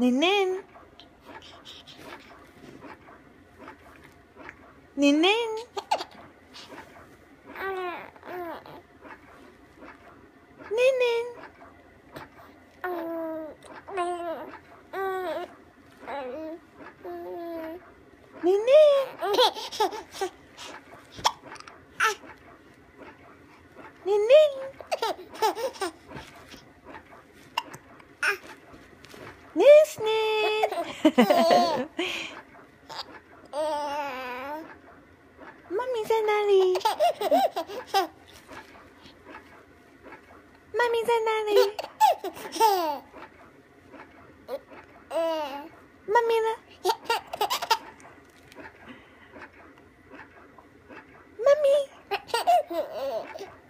年年年年年年ねんねんねんねんねーすねーマミさなりマミさなりマミらマミ